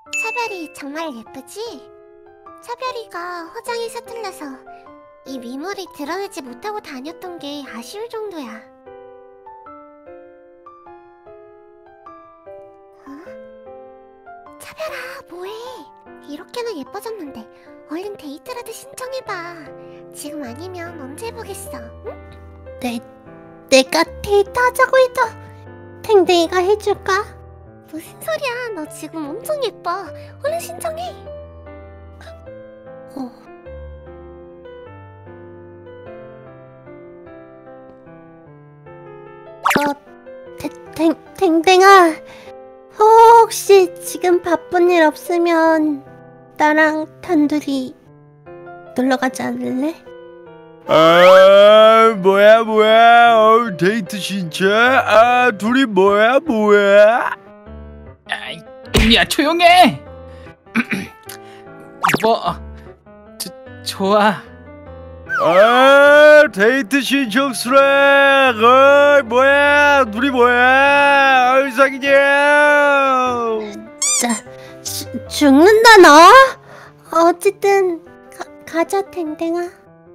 차별이 정말 예쁘지? 차별이가 화장이 서툴러서 이 미모를 드러내지 못하고 다녔던 게 아쉬울 정도야. 어? 차별아, 뭐해? 이렇게나 예뻐졌는데 얼른 데이트라도 신청해봐. 지금 아니면 언제 해보겠어, 응? 내가 데이트하자고 해도 탱탱이가 해줄까? 무슨 소리야? 너 지금 엄청 예뻐. 얼른 신청해. 탱탱아, 혹시 지금 바쁜 일 없으면 나랑 단둘이 놀러 가지 않을래? 아, 뭐야, 데이트 신청? 아, 둘이 뭐야? 아이, 야, 조용해! 좋아. 아, 데이트 신청 수락! 뭐야, 둘이 뭐야? 이상이냐? 죽는다 너? 어쨌든 가자 탱탱아.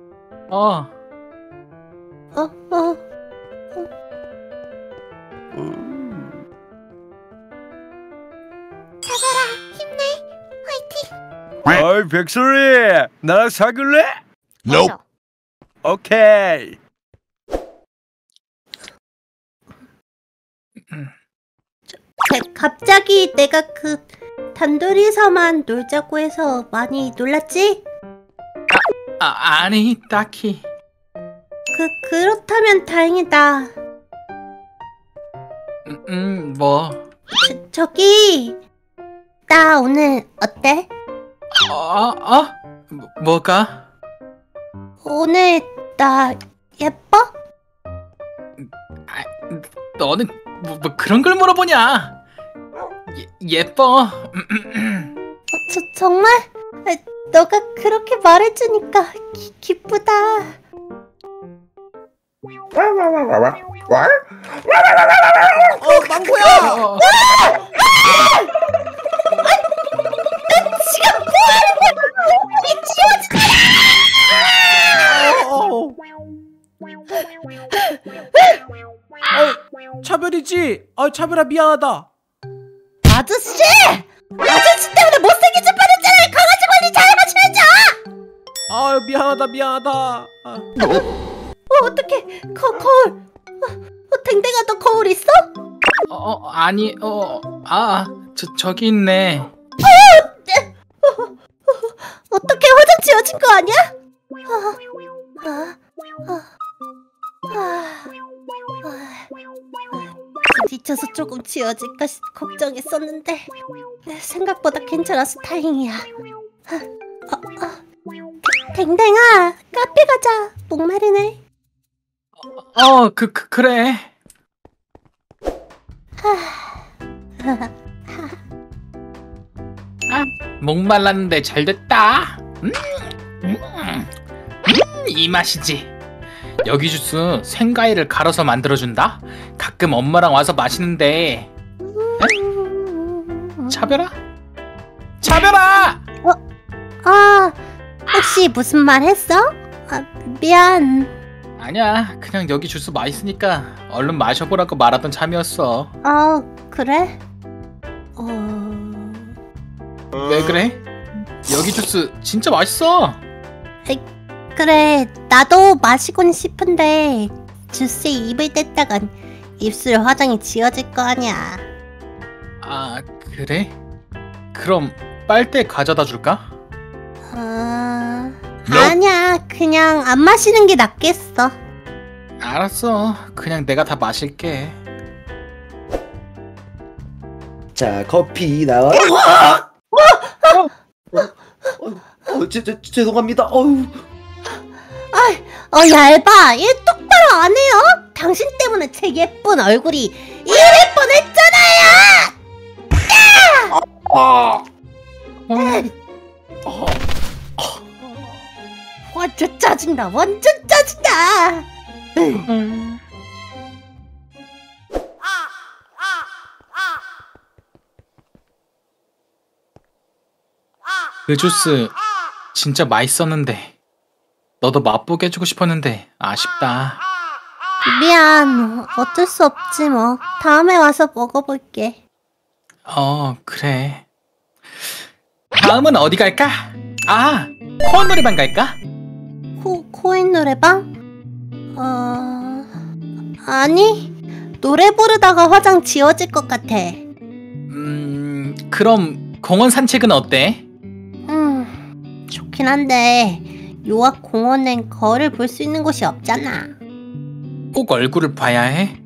차별아, 힘내. 화이팅. 어이, 백설이, 나랑 사귈래? Nope. 오케이. 갑자기 내가 단둘이서만 놀자고 해서 많이 놀랐지? 아니, 딱히. 그렇다면 다행이다. 뭐? 저기, 나 오늘 어때? 뭐가? 오늘 나 예뻐? 너는 뭐 그런 걸 물어보냐? 예뻐. 정말? 너가 그렇게 말해주니까 기쁘다. 망고야! 지금 뭐하는 거야? 이 차별이지? 차별아 미안하다. 아저씨! 아저씨 때문에 못생겨질 뻔했잖아요. 강아지 관리 잘해가셔야죠. 미안하다. 어떡해. 거울. 댕댕아, 너 거울 있어? 아니, 저기 있네. 어떡해, 화장 지워진 거 아니야? 부딪혀서 조금 지워질까 걱정했었는데 생각보다 괜찮아서 다행이야. 댕댕아, 카페 가자. 목마르네. 그래. 목말랐는데 잘 됐다. 이 맛이지. 여기 주스 생과일을 갈아서 만들어준다. 가끔 엄마랑 와서 마시는데. 차별아? 혹시 무슨 말 했어? 미안. 아니야, 그냥 여기 주스 맛있으니까 얼른 마셔보라고 말하던 참이었어. 그래? 왜 그래? 여기 주스 진짜 맛있어. 그래, 나도 마시곤 싶은데 주스에 입을 댔다간 입술 화장이 지워질 거 아니야. 그래? 그럼 빨대 가져다 줄까? 아니야, 그냥 안 마시는 게 낫겠어. 알았어, 그냥 내가 다 마실게. 자, 커피 나와. 죄송합니다. 얇아. 얘 똑바로 안 해요? 당신 때문에 제 예쁜 얼굴이 이럴 뻔했잖아요. 완전 짜증나. 완전 짜증나. 그 주스 진짜 맛있었는데 너도 맛보게 해주고 싶었는데 아쉽다. 미안. 어쩔 수 없지 뭐. 다음에 와서 먹어볼게. 그래. 다음은 어디 갈까? 아, 코어 노래방 갈까? 코인 노래방? 아니. 노래 부르다가 화장 지워질 것 같아. 그럼 공원 산책은 어때? 좋긴 한데 요 앞 공원엔 거울을 볼 수 있는 곳이 없잖아. 꼭 얼굴을 봐야 해?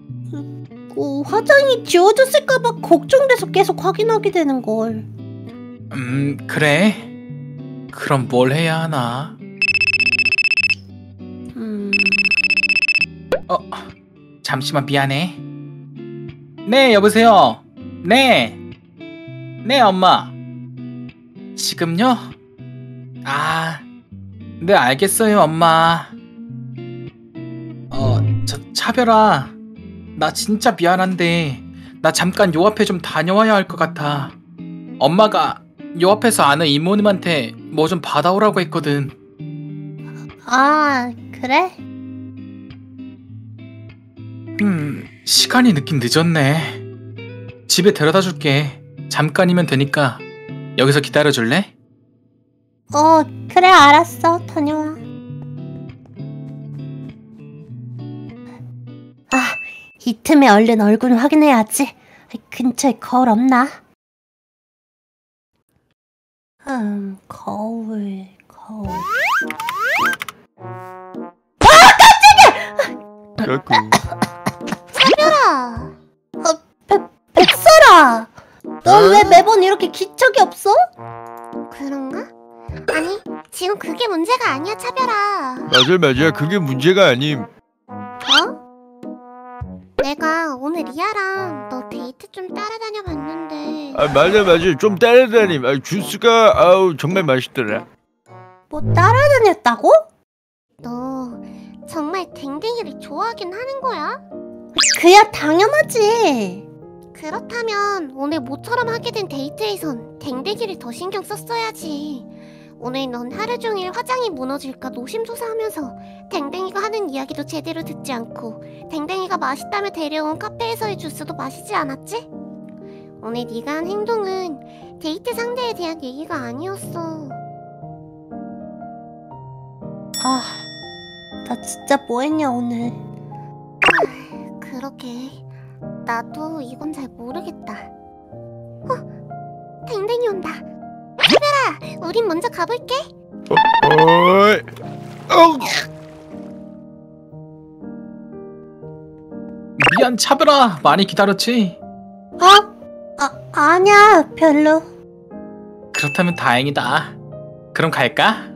화장이 지워졌을까봐 걱정돼서 계속 확인하게 되는걸. 그래. 그럼 뭘 해야 하나? 잠시만 미안해. 네, 여보세요. 네, 엄마. 지금요? 네, 알겠어요, 엄마. 차별아. 나 진짜 미안한데 나 잠깐 요 앞에 좀 다녀와야 할 것 같아. 엄마가 요 앞에서 아는 이모님한테 뭐 좀 받아오라고 했거든. 아, 그래? 시간이 늦긴 늦었네. 집에 데려다 줄게. 잠깐이면 되니까 여기서 기다려줄래? 그래, 알았어. 다녀와. 이 틈에 얼른 얼굴 확인해야지. 근처에 거울 없나? 거울. 차별아! 백설아! 넌 왜 매번 이렇게 기척이 없어? 그런가? 아니, 지금 그게 문제가 아니야, 차별아. 맞아. 그게 문제가 아님. 내가 오늘 리아랑 너 데이트 좀 따라다녀 봤는데. 맞아. 좀 따라다님. 주스가 정말 맛있더라. 뭐 따라다녔다고? 너 정말 댕댕이를 좋아하긴 하는 거야? 그야 당연하지. 그렇다면 오늘 모처럼 하게 된 데이트에선 댕댕이를 더 신경 썼어야지. 오늘 넌 하루 종일 화장이 무너질까 노심초사하면서 댕댕이가 하는 이야기도 제대로 듣지 않고 댕댕이가 맛있다며 데려온 카페에서의 주스도 마시지 않았지? 오늘 네가 한 행동은 데이트 상대에 대한 얘기가 아니었어. 나 진짜 뭐했냐 오늘. 그러게 나도 이건 잘 모르겠다. 댕댕이 온다. 차별아, 우린 먼저 가볼게. 미안, 차별아. 많이 기다렸지? 아니야, 별로. 그렇다면 다행이다. 그럼 갈까?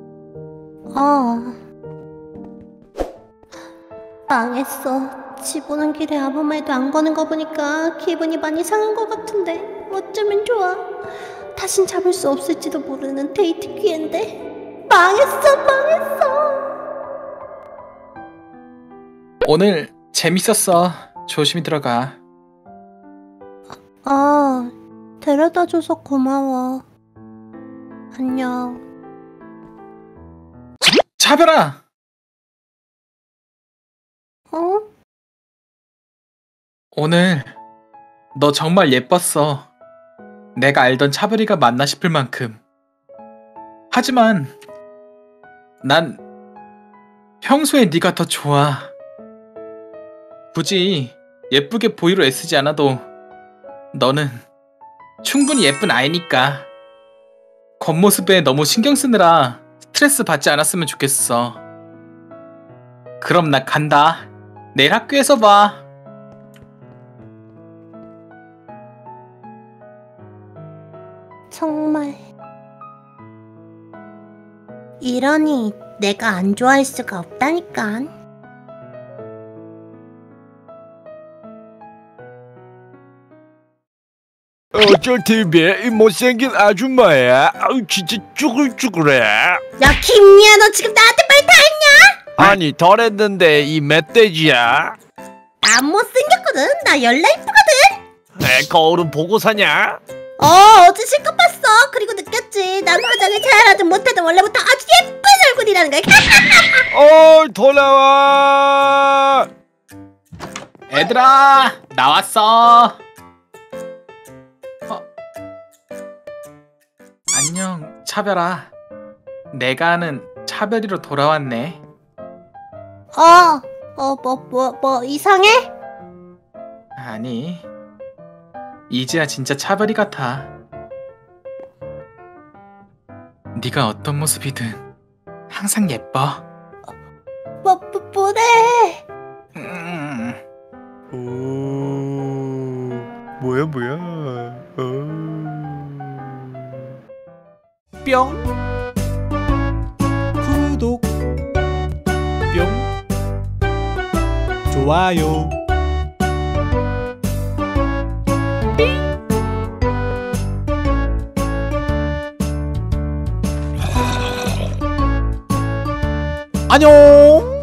망했어. 집 오는 길에 아무 말도 안 거는 거 보니까 기분이 많이 상한 것 같은데 어쩌면 좋아. 다신 잡을 수 없을지도 모르는 데이트 기회인데 망했어. 오늘 재밌었어. 조심히 들어가. 데려다줘서 고마워. 안녕. 차별아! 오늘 너 정말 예뻤어. 내가 알던 차별이가 맞나 싶을 만큼. 하지만 난 평소에 네가 더 좋아. 굳이 예쁘게 보이려 애쓰지 않아도 너는 충분히 예쁜 아이니까 겉모습에 너무 신경 쓰느라 스트레스 받지 않았으면 좋겠어. 그럼 나 간다. 내일 학교에서 봐. 정말 이러니 내가 안 좋아할 수가 없다니까. 어쩔 TV 이 못생긴 아줌마야. 진짜 쭈글쭈글해. 야 김미야, 너 지금 나한테 말 다 했냐? 아니 덜 했는데 이 멧돼지야. 난 못생겼거든. 나 열나 이쁘거든. 내 거울은 보고 사냐? 어제 실컷 봤어. 그리고 느꼈지. 난 화장을 잘하든 못하든 원래부터 아주 예쁜 얼굴이라는 걸. 돌아와. 얘들아 나왔어. 안녕 차별아. 내가 아는 차별이로 돌아왔네. 뭐 이상해? 아니 이제야 진짜 차별이 같아. 네가 어떤 모습이든 항상 예뻐. 뭐래? 뭐야 뿅 구독 뿅 좋아요 안녕.